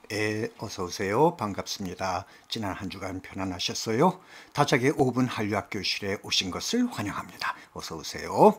어서 오세요. 반갑습니다. 지난 한 주간 편안하셨어요? 다작의 5분 한류학 교실에 오신 것을 환영합니다. 어서 오세요.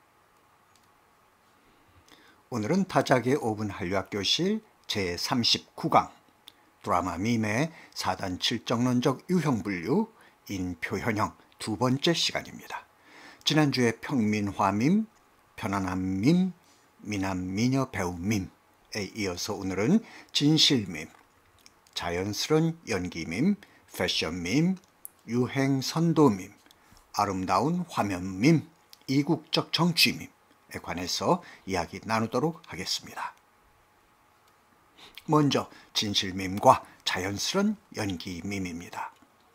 오늘은 다작의 5분 한류학 교실 제39강 드라마 밈의 4단 7정론적 유형분류 인표현형 두 번째 시간입니다. 지난주에 평민화 밈, 편안한 밈, 미남 미녀 배우 밈에 이어서 오늘은 진실 밈, 자연스러운 연기 밈, 패션 밈, 유행 선도 밈, 아름다운 화면 밈, 이국적 정치 밈에 관해서 이야기 나누도록 하겠습니다. 먼저 진실 밈과 자연스러운 연기 밈입니다.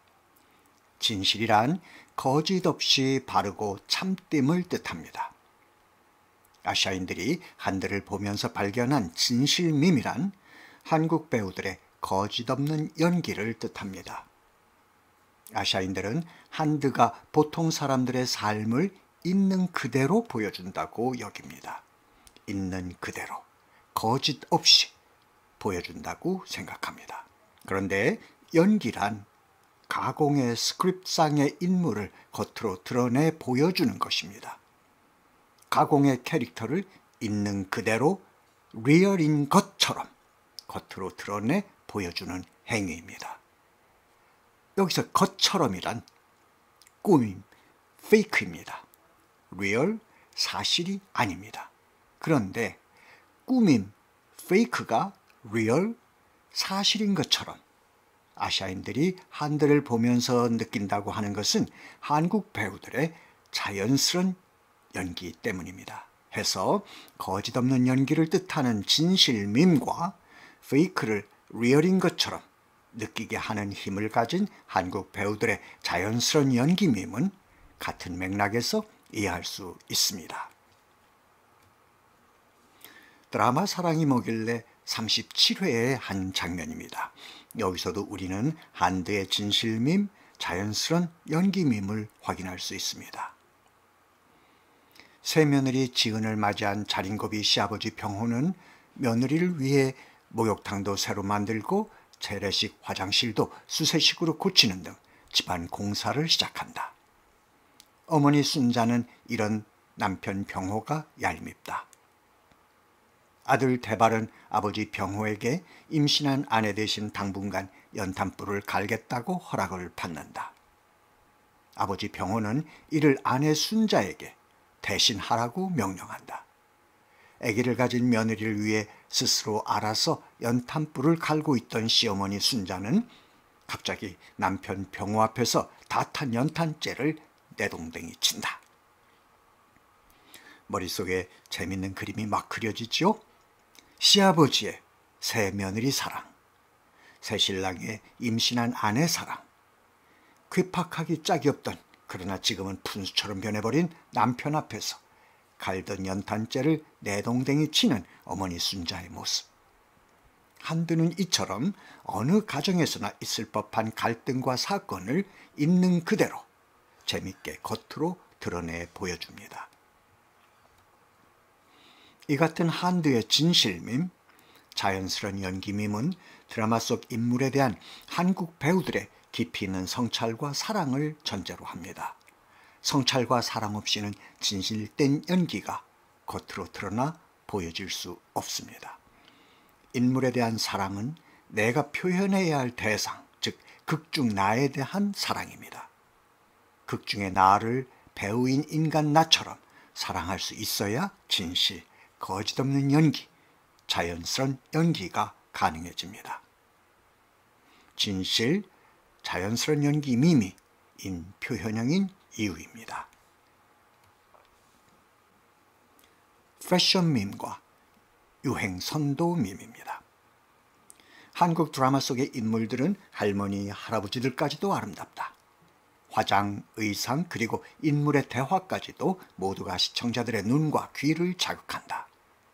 진실이란 거짓 없이 바르고 참됨을 뜻합니다. 아시아인들이 한들을 보면서 발견한 진실 밈이란 한국 배우들의 거짓 없는 연기를 뜻합니다. 아시아인들은 한드가 보통 사람들의 삶을 있는 그대로 보여준다고 여깁니다. 있는 그대로, 거짓 없이 보여준다고 생각합니다. 그런데 연기란 가공의 스크립트상의 인물을 겉으로 드러내 보여주는 것입니다. 가공의 캐릭터를 있는 그대로 리얼인 것처럼 겉으로 드러내 보여주는 행위입니다. 여기서 것처럼이란 꾸밈, 페이크입니다. 리얼, 사실이 아닙니다. 그런데 꾸밈, 페이크가 리얼, 사실인 것처럼 아시아인들이 한들을 보면서 느낀다고 하는 것은 한국 배우들의 자연스러운 연기 때문입니다. 해서 거짓 없는 연기를 뜻하는 진실 밈과 페이크를 리얼인 것처럼 느끼게 하는 힘을 가진 한국 배우들의 자연스러운 연기 밈은 같은 맥락에서 이해할 수 있습니다. 드라마 사랑이 뭐길래 37회의 한 장면입니다. 여기서도 우리는 한드의 진실 밈, 자연스러운 연기 밈을 확인할 수 있습니다. 새 며느리 지은을 맞이한 자린고비 시아버지 병호는 며느리를 위해 목욕탕도 새로 만들고 재래식 화장실도 수세식으로 고치는 등 집안 공사를 시작한다. 어머니 순자는 이런 남편 병호가 얄밉다. 아들 대발은 아버지 병호에게 임신한 아내 대신 당분간 연탄불을 갈겠다고 허락을 받는다. 아버지 병호는 이를 아내 순자에게 대신 하라고 명령한다. 아기를 가진 며느리를 위해 스스로 알아서 연탄불을 갈고 있던 시어머니 순자는 갑자기 남편 병호 앞에서 다 탄 연탄재를 내동댕이 친다. 머릿속에 재밌는 그림이 막 그려지죠? 시아버지의 새 며느리 사랑, 새신랑의 임신한 아내 사랑, 괴팍하기 짝이 없던 그러나 지금은 푼수처럼 변해버린 남편 앞에서 갈던 연탄재를 내동댕이 치는 어머니 순자의 모습. 한드는 이처럼 어느 가정에서나 있을 법한 갈등과 사건을 있는 그대로 재밌게 겉으로 드러내 보여줍니다. 이 같은 한드의 진실밈, 자연스러운 연기밈은 드라마 속 인물에 대한 한국 배우들의 깊이 있는 성찰과 사랑을 전제로 합니다. 성찰과 사랑 없이는 진실된 연기가 겉으로 드러나 보여질 수 없습니다. 인물에 대한 사랑은 내가 표현해야 할 대상, 즉 극중 나에 대한 사랑입니다. 극중의 나를 배우인 인간 나처럼 사랑할 수 있어야 진실, 거짓 없는 연기, 자연스러운 연기가 가능해집니다. 진실, 자연스러운 연기 밈이 인표현형인 이유입니다. 패션 밈과 유행 선도 밈입니다. 한국 드라마 속의 인물들은 할머니, 할아버지들까지도 아름답다. 화장, 의상, 그리고 인물의 대화까지도 모두가 시청자들의 눈과 귀를 자극한다.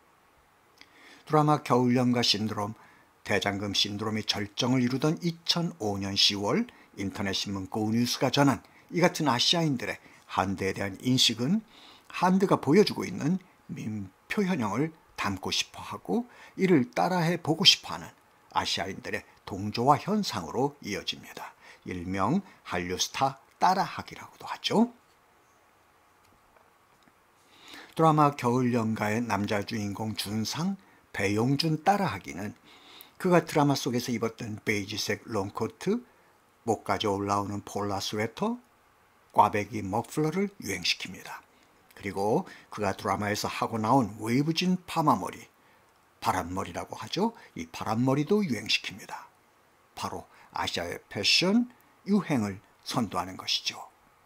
드라마 겨울연가 신드롬, 대장금 신드롬이 절정을 이루던 2005년 10월 인터넷신문 고뉴스가 전한 이 같은 아시아인들의 한드에 대한 인식은 한드가 보여주고 있는 밈 표현형을 담고 싶어하고 이를 따라해 보고 싶어하는 아시아인들의 동조화 현상으로 이어집니다. 일명 한류 스타 따라하기라고도 하죠. 드라마 겨울연가의 남자 주인공 준상, 배용준 따라하기는 그가 드라마 속에서 입었던 베이지색 롱코트, 목까지 올라오는 폴라 스웨터, 꽈배기 머플러를 유행시킵니다. 그리고 그가 드라마에서 하고 나온 웨이브진 파마머리, 바람머리라고 하죠. 이 바람머리도 유행시킵니다. 바로 아시아의 패션, 유행을 선도하는 것이죠.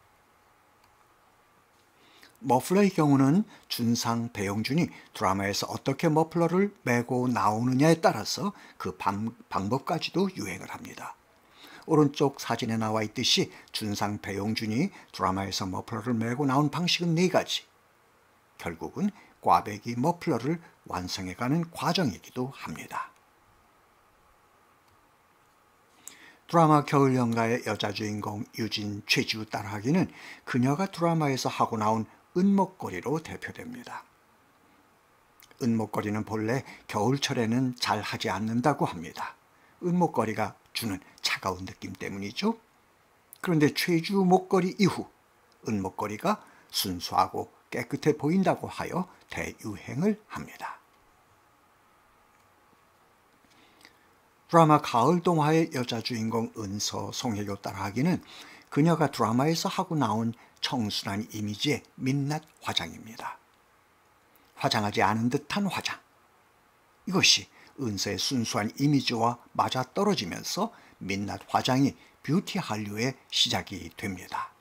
머플러의 경우는 준상, 배용준이 드라마에서 어떻게 머플러를 메고 나오느냐에 따라서 그 방법까지도 유행을 합니다. 오른쪽 사진에 나와 있듯이 준상, 배용준이 드라마에서 머플러를 메고 나온 방식은 4가지. 결국은 꽈배기 머플러를 완성해가는 과정이기도 합니다. 드라마 겨울연가의 여자 주인공 유진, 최지우 따라하기는 그녀가 드라마에서 하고 나온 은목걸이로 대표됩니다. 은목걸이는 본래 겨울철에는 잘 하지 않는다고 합니다. 은목걸이가 주는 차가운 느낌 때문이죠. 그런데 최지우 목걸이 이후 은목걸이가 순수하고 깨끗해 보인다고 하여 대유행을 합니다. 드라마 가을동화의 여자 주인공 은서, 송혜교 따라하기는 그녀가 드라마에서 하고 나온 청순한 이미지의 민낯 화장입니다. 화장하지 않은 듯한 화장. 이것이 은서의 순수한 이미지와 맞아떨어지면서 민낯 화장이 뷰티 한류의 시작이 됩니다.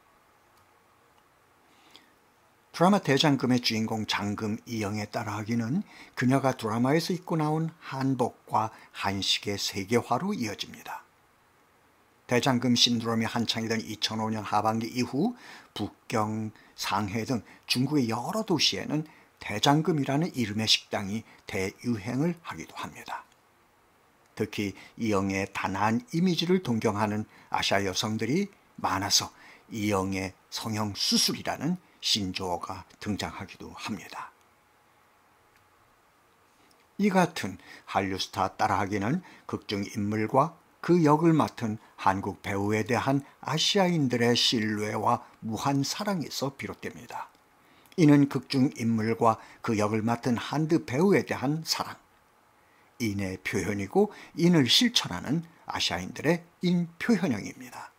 드라마 대장금의 주인공 장금 이영애 따라하기는 그녀가 드라마에서 입고 나온 한복과 한식의 세계화로 이어집니다. 대장금 신드롬이 한창이던 2005년 하반기 이후 북경, 상해 등 중국의 여러 도시에는 대장금이라는 이름의 식당이 대유행을 하기도 합니다. 특히 이영애의 단아한 이미지를 동경하는 아시아 여성들이 많아서 이영애 성형 수술이라는 신조어가 등장하기도 합니다. 이 같은 한류 스타 따라하기는 극중 인물과 그 역을 맡은 한국 배우에 대한 아시아인들의 신뢰와 무한 사랑에서 비롯됩니다. 이는 극중 인물과 그 역을 맡은 한드 배우에 대한 사랑, 인의 표현이고 인을 실천하는 아시아인들의 인표현형입니다.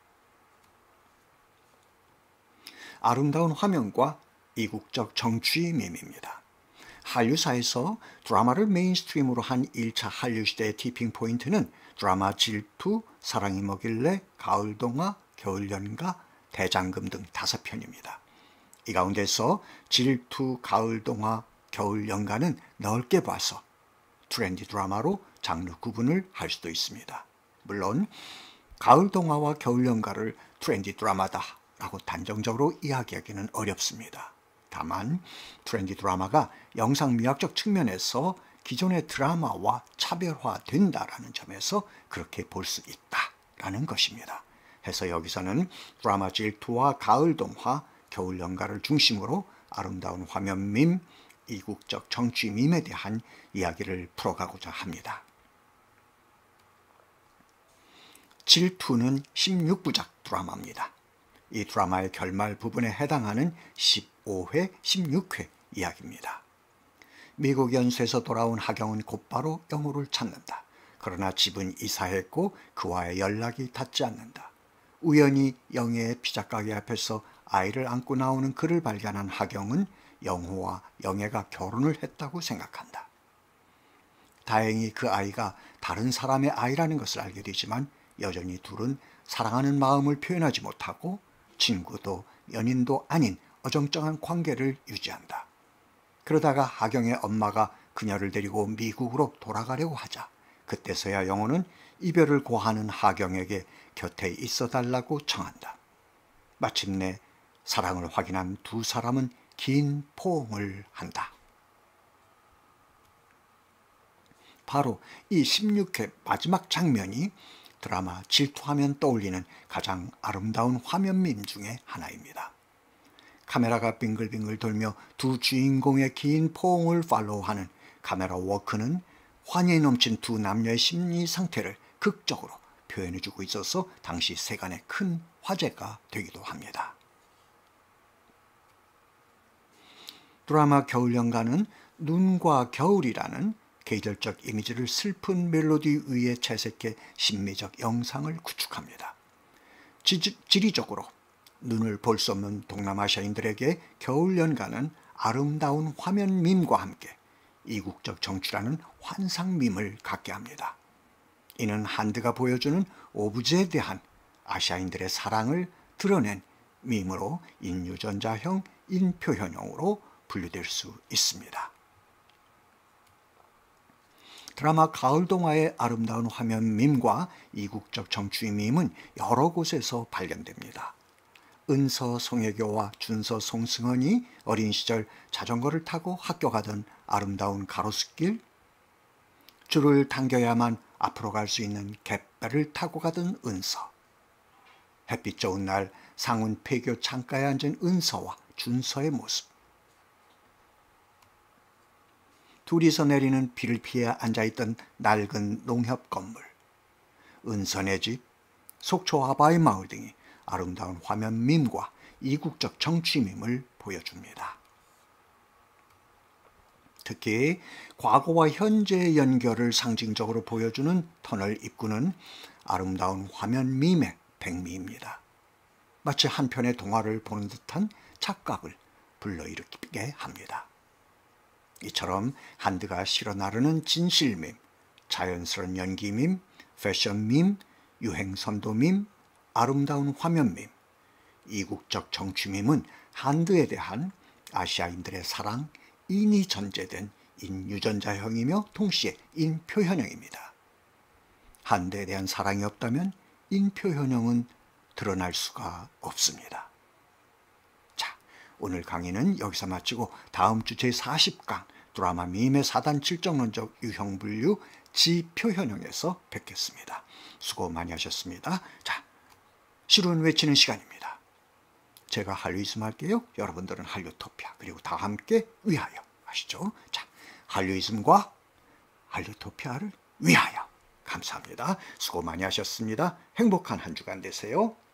아름다운 화면과 이국적 정취 밈입니다. 한류사에서 드라마를 메인스트림으로 한 1차 한류시대의 티핑포인트는 드라마 질투, 사랑이 뭐길래, 가을동화, 겨울연가, 대장금 등 5편입니다. 이 가운데서 질투, 가을동화, 겨울연가는 넓게 봐서 트렌디 드라마로 장르 구분을 할 수도 있습니다. 물론 가을동화와 겨울연가를 트렌디 드라마다 라고 단정적으로 이야기하기는 어렵습니다. 다만 트렌디 드라마가 영상미학적 측면에서 기존의 드라마와 차별화된다라는 점에서 그렇게 볼 수 있다라는 것입니다. 해서 여기서는 드라마 질투와 가을동화, 겨울연가를 중심으로 아름다운 화면 밈, 이국적 정치 밈에 대한 이야기를 풀어가고자 합니다. 질투는 16부작 드라마입니다. 이 드라마의 결말 부분에 해당하는 15회, 16회 이야기입니다. 미국 연수에서 돌아온 하경은 곧바로 영호를 찾는다. 그러나 집은 이사했고 그와의 연락이 닿지 않는다. 우연히 영애의 피자가게 앞에서 아이를 안고 나오는 그를 발견한 하경은 영호와 영애가 결혼을 했다고 생각한다. 다행히 그 아이가 다른 사람의 아이라는 것을 알게 되지만 여전히 둘은 사랑하는 마음을 표현하지 못하고 친구도 연인도 아닌 어정쩡한 관계를 유지한다. 그러다가 하경의 엄마가 그녀를 데리고 미국으로 돌아가려고 하자 그때서야 영호는 이별을 고하는 하경에게 곁에 있어달라고 청한다. 마침내 사랑을 확인한 두 사람은 긴 포옹을 한다. 바로 이 16회 마지막 장면이 드라마 질투하면 떠올리는 가장 아름다운 화면밈 중에 하나입니다. 카메라가 빙글빙글 돌며 두 주인공의 긴 포옹을 팔로우하는 카메라 워크는 환희에 넘친 두 남녀의 심리 상태를 극적으로 표현해주고 있어서 당시 세간의 큰 화제가 되기도 합니다. 드라마 겨울연가는 눈과 겨울이라는 계절적 이미지를 슬픈 멜로디 위에 채색해 심미적 영상을 구축합니다. 지리적으로 눈을 볼 수 없는 동남아시아인들에게 겨울연가는 아름다운 화면 밈과 함께 이국적 정취라는 환상 밈을 갖게 합니다. 이는 한드가 보여주는 오브제에 대한 아시아인들의 사랑을 드러낸 밈으로 인유전자형, 인표현형으로 분류될 수 있습니다. 드라마 가을동화의 아름다운 화면 밈과 이국적 정취 밈은 여러 곳에서 발견됩니다. 은서 송혜교와 준서 송승헌이 어린 시절 자전거를 타고 학교 가던 아름다운 가로수길, 줄을 당겨야만 앞으로 갈 수 있는 갯배를 타고 가던 은서, 햇빛 좋은 날 상훈 폐교 창가에 앉은 은서와 준서의 모습, 둘이서 내리는 비를 피해 앉아있던 낡은 농협 건물, 은선의 집, 속초 아바이 마을 등이 아름다운 화면 밈과 이국적 정치 밈을 보여줍니다. 특히 과거와 현재의 연결을 상징적으로 보여주는 터널 입구는 아름다운 화면 밈의 백미입니다. 마치 한 편의 동화를 보는 듯한 착각을 불러일으키게 합니다. 이처럼 한드가 실어 나르는 진실 밈, 자연스러운 연기 밈, 패션 밈, 유행 선도 밈, 아름다운 화면 밈, 이국적 정치 밈은 한드에 대한 아시아인들의 사랑, 인이 전제된 인유전자형이며 동시에 인표현형입니다. 한드에 대한 사랑이 없다면 인표현형은 드러날 수가 없습니다. 자, 오늘 강의는 여기서 마치고 다음 주 제40강 드라마 밈의 4단 7정론적 유형분류 지표현형에서 뵙겠습니다. 수고 많이 하셨습니다. 자, 실운 외치는 시간입니다. 제가 한류이즘 할게요. 여러분들은 한류토피아 그리고 다 함께 위하여 아시죠? 자, 한류이즘과 한류토피아를 위하여. 감사합니다. 수고 많이 하셨습니다. 행복한 한 주간 되세요.